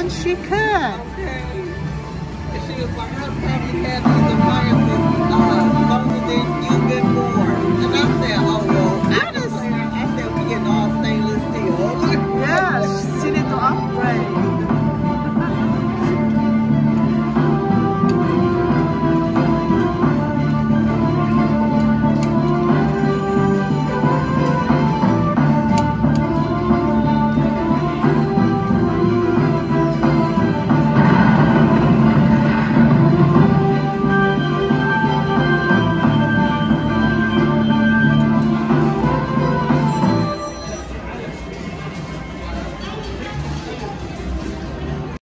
she could. Okay. And she was like, I probably had these appliances